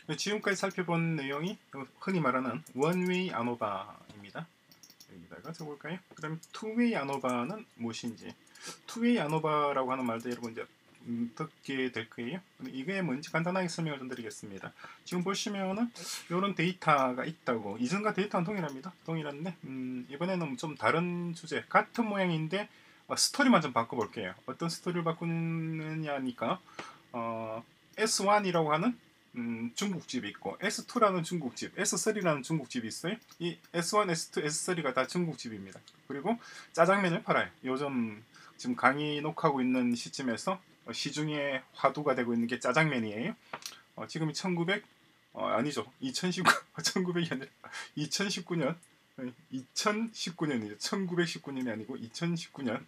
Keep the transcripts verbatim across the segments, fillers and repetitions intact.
지금까지 살펴본 내용이 흔히 말하는 원웨이 아노바입니다. 여기다가 적어볼까요? 그럼 투웨이 아노바는 무엇인지, 투웨이 아노바라고 하는 말도 여러분 이제 음, 듣게 될 거예요. 이게 뭔지 간단하게 설명을 좀 드리겠습니다. 지금 보시면은 이런 데이터가 있다고, 이전과 데이터는 동일합니다. 동일한데 음, 이번에는 좀 다른 주제, 같은 모양인데 어, 스토리만 좀 바꿔볼게요. 어떤 스토리를 바꾸느냐니까 어, 에스 원이라고 하는 음, 중국집이 있고 에스 투라는 중국집, 에스 쓰리라는 중국집이 있어요. 이 에스 원, 에스 투, 에스 쓰리가 다 중국집입니다. 그리고 짜장면을 팔아요. 요즘 지금 강의 녹화하고 있는 시점에서 시중에 화두가 되고 있는 게 짜장면이에요. 어, 지금이 천구백 어, 아니죠. 이천십구 천구백이 아니라 이천십구 년 이천십구 년이죠. 천구백십구 년이 아니고 이천십구 년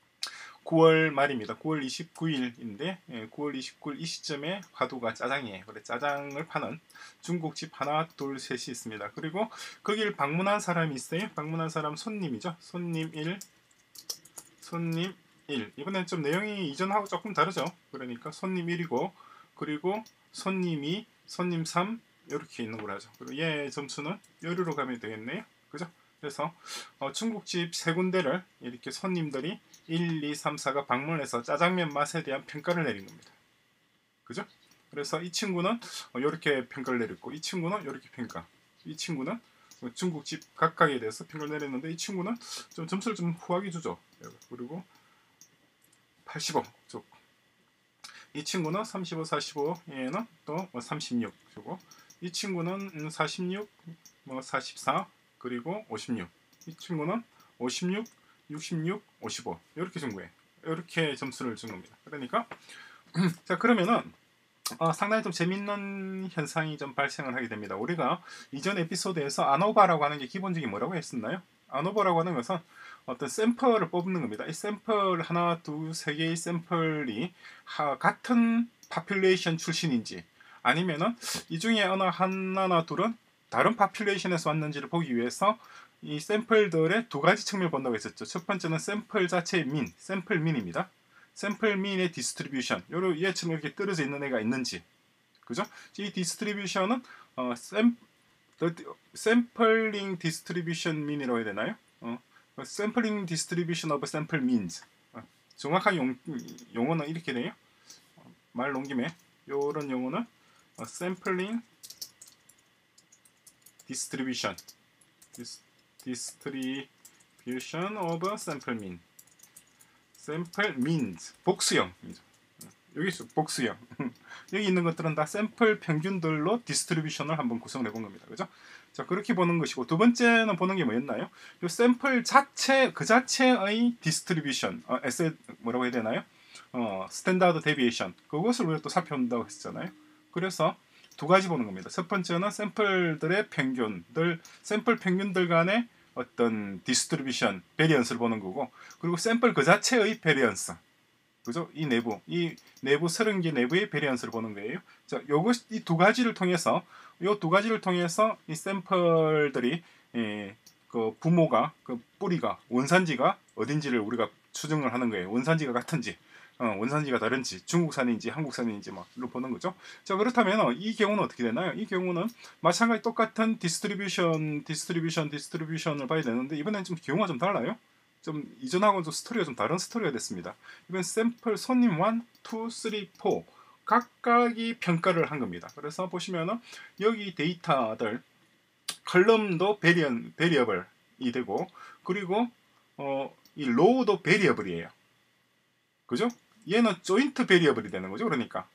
구월 말입니다. 구월 이십구일인데 구월 이십구일 이 시점에 화두가 짜장이에요. 그래 짜장을 파는 중국집 하나 둘 셋이 있습니다. 그리고 거기를 방문한 사람이 있어요. 방문한 사람 손님이죠. 손님 일, 손님 일. 이번엔 좀 내용이 이전하고 조금 다르죠. 그러니까 손님 일이고, 그리고 손님 이, 손님 삼 이렇게 있는 거라죠. 그리고 얘 점수는 여기로 가면 되겠네요. 그죠? 그래서 어, 중국집 세 군데를 이렇게 손님들이 일, 이, 삼, 사가 방문해서 짜장면 맛에 대한 평가를 내린 겁니다. 그죠? 그래서 이 친구는 이렇게 평가를 내렸고, 이 친구는 이렇게 평가, 이 친구는 중국집 각각에 대해서 평가를 내렸는데, 이 친구는 좀 점수를 좀 후하게 주죠. 그리고 팔십오 쪽, 이 친구는 삼십오, 사십오, 얘는 또 삼십육 주고, 이 친구는 사십육, 뭐 사십사, 그리고 오십육, 이 친구는 오십육, 육십육, 오십오 이렇게 준 거예요. 이렇게 점수를 준 겁니다. 그러니까 자 그러면은 어, 상당히 좀 재밌는 현상이 좀 발생을 하게 됩니다. 우리가 이전 에피소드에서 아노바라고 하는 게 기본적인 뭐라고 했었나요? 아노바라고 하는 것은 어떤 샘플을 뽑는 겁니다. 이 샘플 하나, 두, 세 개의 샘플이 하, 같은 파퓰레이션 출신인지, 아니면은 이 중에 어느 하나나 둘은 다른 파퓰레이션에서 왔는지를 보기 위해서 이 샘플들의 두 가지 측면을 본다고 했었죠. 첫 번째는 샘플 자체의 민, 샘플 민입니다. 샘플 민의 디스트리뷰션, 요런 얘처럼 이렇게 떨어져 있는 애가 있는지, 그죠? 이 디스트리뷰션은 어, 샘, 샘플링 디스트리뷰션 민이라고 해야 되나요? 어, 샘플링 디스트리뷰션 오브 샘플 민즈. 어, 정확한 용, 용어는 이렇게 돼요. 어, 말 넘김에 요런 용어는 어, 샘플링 디스트리뷰션, 디스트리뷰션 오브 샘플 민. 샘플 means 복수형이죠. 여기 있어 복수형. 여기 있는 것들은 다 샘플 평균들로 디스트리뷰션을 한번 구성을 해본 겁니다. 그죠? 자 그렇게 보는 것이고, 두 번째는 보는 게 뭐였나요? 이 샘플 자체 그 자체의 디스트리뷰션, 어, 에세 뭐라고 해야 되나요? 어, 스탠다드 데비에이션, 그것을 우리가 또 살펴본다고 했잖아요. 그래서 두 가지 보는 겁니다. 첫 번째는 샘플들의 평균들, 샘플 평균들 간의 어떤 디스트리뷰션, 베리언스를 보는 거고, 그리고 샘플 그 자체의 베리언스, 그죠? 이 내부, 이 내부 서른 개 내부의 베리언스를 보는 거예요. 자, 요것 이 두 가지를 통해서, 요 두 가지를 통해서 이 샘플들이 예, 그 부모가, 그 뿌리가, 원산지가 어딘지를 우리가 추정을 하는 거예요. 원산지가 같은지, 어, 원산지가 다른지, 중국산인지 한국산인지 막 이로 보는 거죠. 자 그렇다면 이 경우는 어떻게 되나요? 이 경우는 마찬가지 똑같은 디스트리뷰션, 디스트리뷰션, 디스트리뷰션을 봐야 되는데, 이번엔 좀 경우가 좀 달라요. 좀 이전하고는 좀 스토리가 좀 다른 스토리가 됐습니다. 이번 샘플 손님 일, 이, 삼, 사 각각이 평가를 한 겁니다. 그래서 보시면은 여기 데이터들 컬럼도 베리언, 베리어블이 되고, 그리고 어, 이 로우도 베리어블이에요. 그죠? 얘는 조인트 베리어블이 되는 거죠. 그러니까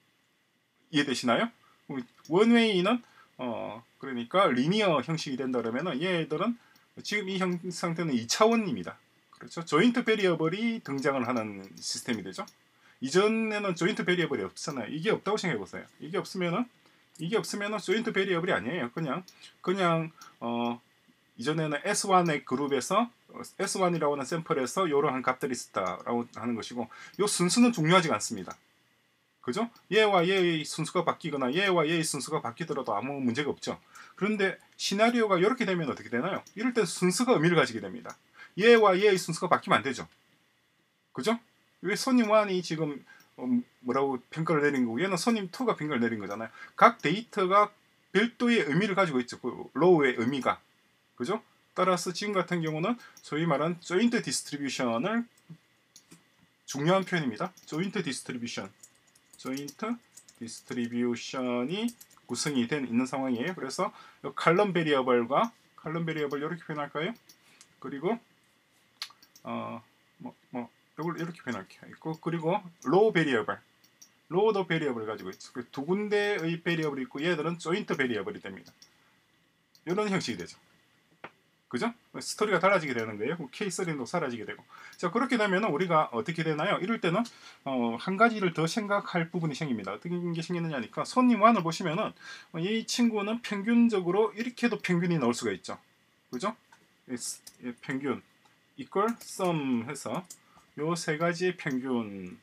이해되시나요? 원웨이는 어 그러니까 리니어 형식이 된다 그러면은 얘들은 지금 이 형 상태는 이 차원입니다. 그렇죠? 조인트 베리어블이 등장을 하는 시스템이 되죠. 이전에는 조인트 베리어블이 없잖아요. 이게 없다고 생각해 보세요. 이게 없으면은 이게 없으면은 조인트 베리어블이 아니에요. 그냥 그냥 어 이전에는 에스 원의 그룹에서 에스 원이라고 하는 샘플에서 이러한 값들이 있었다라고 하는 것이고, 이 순수는 중요하지 않습니다. 그죠? 얘와 얘의 순수가 바뀌거나 얘와 얘의 순수가 바뀌더라도 아무 문제가 없죠. 그런데 시나리오가 이렇게 되면 어떻게 되나요? 이럴 때 순수가 의미를 가지게 됩니다. 얘와 얘의 순수가 바뀌면 안 되죠. 그죠? 왜 손님 일이 지금 어, 뭐라고 평가를 내린 거고 얘는 손님 이가 평가를 내린 거잖아요. 각 데이터가 별도의 의미를 가지고 있죠. 그 로우의 의미가. 그죠? 따라서 지금 같은 경우는 소위 말하는 조인트 디스트리뷰션을 중요한 표현입니다. 조인트 디스트리뷰션. 조인트 디스트리뷰션이 구성이 된 있는 상황이에요. 그래서 칼럼 베리어블과 칼럼 베리어블 이렇게 표현할까요? 그리고 어 뭐 뭐 이걸 이렇게 표현할게요. 있고 그리고 로우 베리어블, 로우도 베리어블을 가지고 있죠. 두 군데의 베리어블이 있고 얘들은 조인트 베리어블이 됩니다. 이런 형식이 되죠. 그죠? 스토리가 달라지게 되는 거예요. 케이스 스터디도 사라지게 되고. 자, 그렇게 되면 우리가 어떻게 되나요? 이럴 때는 어, 한 가지를 더 생각할 부분이 생깁니다. 어떤 게 생기느냐니까 손님 일을 보시면은 이 친구는 평균적으로 이렇게도 평균이 나올 수가 있죠. 그죠? 평균 equal sum 해서 요 세 가지의 평균을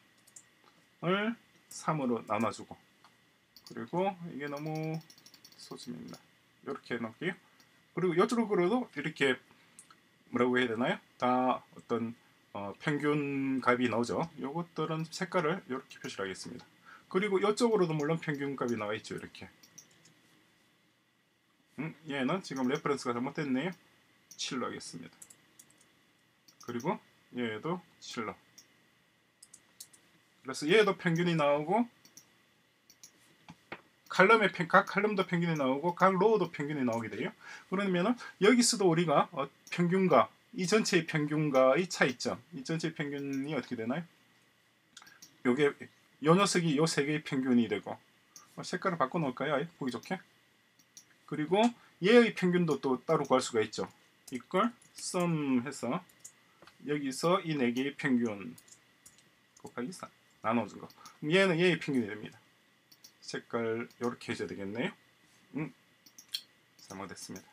삼으로 나눠주고, 그리고 이게 너무 소심입니다. 이렇게 넣을게요. 그리고 이쪽으로도 이렇게 뭐라고 해야 되나요? 다 어떤 어, 평균 값이 나오죠. 요것들은 색깔을 이렇게 표시를 하겠습니다. 그리고 이쪽으로도 물론 평균 값이 나와 있죠. 이렇게. 음, 얘는 지금 레퍼런스가 잘못됐네요. 칠로 하겠습니다. 그리고 얘도 칠로. 그래서 얘도 평균이 나오고 칼럼의 각 칼럼도 평균이 나오고 각 로우도 평균이 나오게 돼요. 그러면은 여기서도 우리가 어, 평균과 이 전체의 평균과의 차이점, 이 전체의 평균이 어떻게 되나요? 요게 요 녀석이 요 세 개의 평균이 되고, 어, 색깔을 바꿔 놓을까요? 아예 보기 좋게. 그리고 얘의 평균도 또 따로 구할 수가 있죠. equal sum 해서 여기서 이 네 개의 평균 곱하기 사 나눠준 거. 얘는 얘의 평균이 됩니다. 색깔 이렇게 해줘야 되겠네요. 음, 잘못했습니다.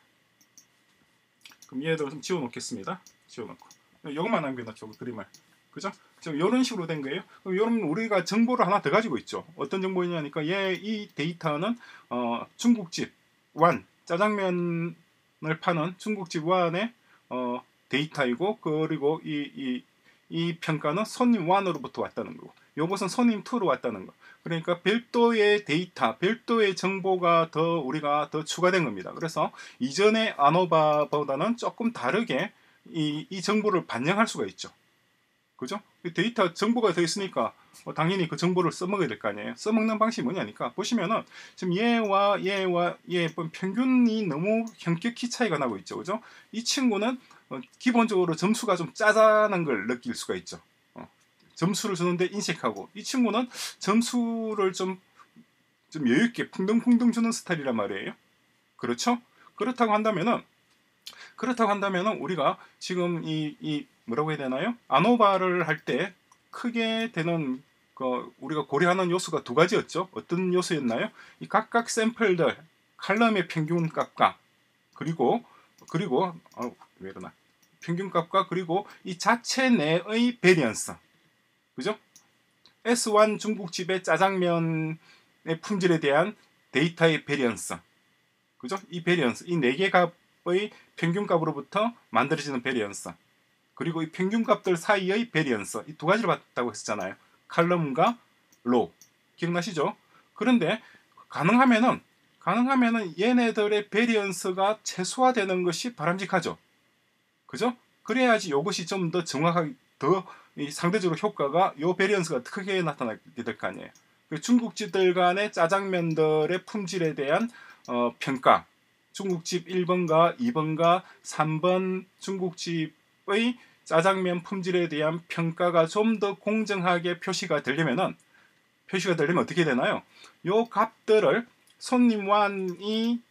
그럼 얘도 좀 지워놓겠습니다. 지워놓고 이것만 남겨놓죠. 그림을. 그죠? 지금 이런 식으로 된 거예요. 그럼 여러분 우리가 정보를 하나 더 가지고 있죠. 어떤 정보냐니까 얘 이 데이터는 어, 중국집 완 짜장면을 파는 중국집 완의 어, 데이터이고, 그리고 이, 이, 이 평가는 손님 일으로부터 왔다는 거고, 요것은 손님 이로 왔다는 거. 그러니까 별도의 데이터, 별도의 정보가 더 우리가 더 추가된 겁니다. 그래서 이전의 아노바보다는 조금 다르게 이, 이 정보를 반영할 수가 있죠. 그죠? 데이터 정보가 더 있으니까 어, 당연히 그 정보를 써먹어야 될 거 아니에요. 써먹는 방식이 뭐냐니까 보시면은 지금 얘와 얘와 얘 평균이 너무 현격히 차이가 나고 있죠. 그죠? 이 친구는 어, 기본적으로 점수가 좀 짜다는 걸 느낄 수가 있죠. 어, 점수를 주는데 인식하고, 이 친구는 점수를 좀, 좀 여유있게 풍덩풍덩 주는 스타일이란 말이에요. 그렇죠? 그렇다고 한다면은 그렇다고 한다면은 우리가 지금 이, 이 뭐라고 해야 되나요? 아노바를 할 때 크게 되는 그 우리가 고려하는 요소가 두 가지였죠. 어떤 요소였나요? 이 각각 샘플들 칼럼의 평균값과 그리고 그리고 어, 왜 이러나 평균값과 그리고 이 자체 내의 베리언스. 그죠? 에스 원 중국집의 짜장면의 품질에 대한 데이터의 베리언스. 그죠? 이 베리언스, 이 네 개 값의 평균값으로부터 만들어지는 베리언스. 그리고 이 평균값들 사이의 베리언스. 이 두 가지를 봤다고 했었잖아요. 칼럼과 로. 기억나시죠? 그런데 가능하면은 가능하면은 얘네들의 베리언스가 최소화되는 것이 바람직하죠. 그죠? 그래야지 이것이 좀 더 정확하게 더 상대적으로 효과가 요 베리언스가 크게 나타나게 될 거 아니에요. 중국집들 간의 짜장면들의 품질에 대한 어, 평가. 중국집 일 번과 이 번과 삼 번 중국집의 짜장면 품질에 대한 평가가 좀 더 공정하게 표시가 되려면은 표시가 되려면 어떻게 되나요? 요 값들을 손님 일이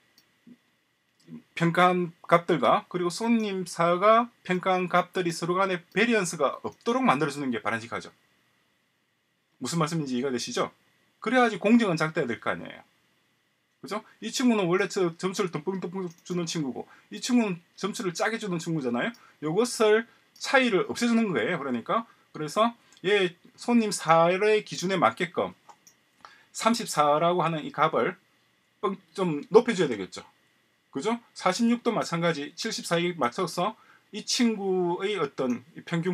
평가한 값들과 그리고 손님 사가 평가한 값들이 서로 간에 베리언스가 없도록 만들어주는 게 바람직하죠. 무슨 말씀인지 이해가 되시죠? 그래야지 공정은 작돼야 될 거 아니에요. 그죠? 이 친구는 원래 저 점수를 듬뿍듬뿍 주는 친구고, 이 친구는 점수를 짜게 주는 친구잖아요. 이것을 차이를 없애주는 거예요. 그러니까 그래서 얘 손님 사의 기준에 맞게끔 삼십사라고 하는 이 값을 좀 높여줘야 되겠죠. 그죠? 사십육도 마찬가지 칠십사에 맞춰서 이 친구의 어떤 평균값,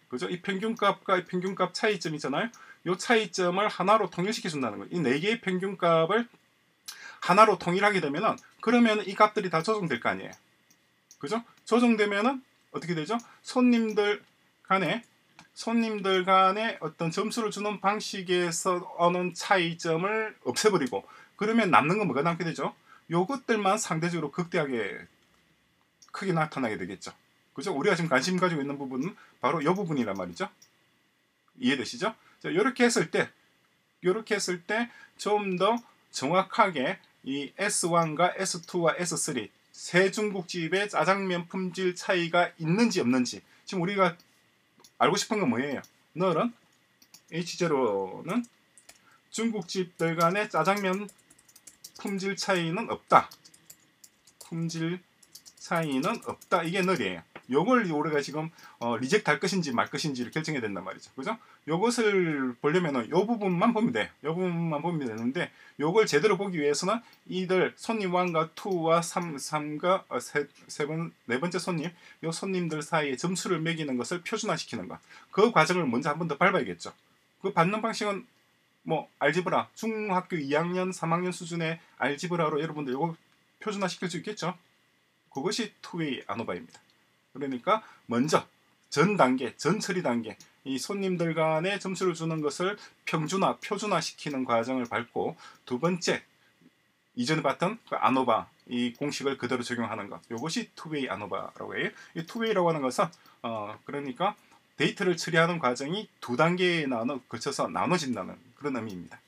그죠? 이 평균값과 이 평균값 차이점이잖아요. 이 차이점을 하나로 통일시켜 준다는 거예요. 이 네 개의 평균값을 하나로 통일하게 되면은 그러면 이 값들이 다 조정될 거 아니에요. 그죠? 조정되면은 어떻게 되죠? 손님들 간에 손님들 간에 어떤 점수를 주는 방식에서 오는 차이점을 없애버리고 그러면 남는 건 뭐가 남게 되죠? 요것들만 상대적으로 극대하게 크게 나타나게 되겠죠. 그죠? 우리가 지금 관심 가지고 있는 부분은 바로 이 부분이란 말이죠. 이해되시죠? 자, 이렇게 했을 때 이렇게 했을 때 좀 더 정확하게 이 에스 원과 에스 투와 에스 쓰리 세 중국집의 짜장면 품질 차이가 있는지 없는지 지금 우리가 알고 싶은 건 뭐예요? 너는 에이치 제로는 중국집들 간의 짜장면 품질 차이는 없다. 품질 차이는 없다. 이게 널이에요. 요걸 우리가 지금 어, 리젝트 할 것인지 말 것인지를 결정해야 된단 말이죠. 그죠? 요것을 보려면은 요 부분만 보면 돼. 요 부분만 보면 되는데 요걸 제대로 보기 위해서는 이들 손님 일과 이와 삼, 삼과 어, 세, 세 번, 네 번째 손님 요 손님들 사이에 점수를 매기는 것을 표준화시키는 것. 그 과정을 먼저 한 번 더 밟아야겠죠. 그 받는 방식은 뭐 알지브라 중학교 이 학년 삼 학년 수준의 알지브라로 여러분들 요거 표준화시킬 수 있겠죠. 그것이 투웨이 아노바입니다. 그러니까 먼저 전 단계, 전 처리 단계 이 손님들 간에 점수를 주는 것을 평준화, 표준화 시키는 과정을 밟고 두 번째 이전에 봤던 그 아노바 이 공식을 그대로 적용하는 것. 이것이 투웨이 아노바라고 해요. 이 투웨이라고 하는 것은 어 그러니까 데이터를 처리하는 과정이 두 단계에 나눠 거쳐서 나눠진다는 그런 의미입니다.